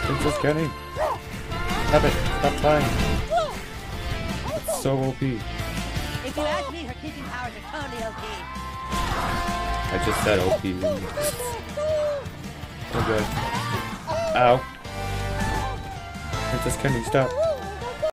Princess Kenny! Stop it! Stop trying! It's so OP. If you ask me, her kicking powers are totally OP. I just said OP. Oh god. Ow. Princess Kenny, stop.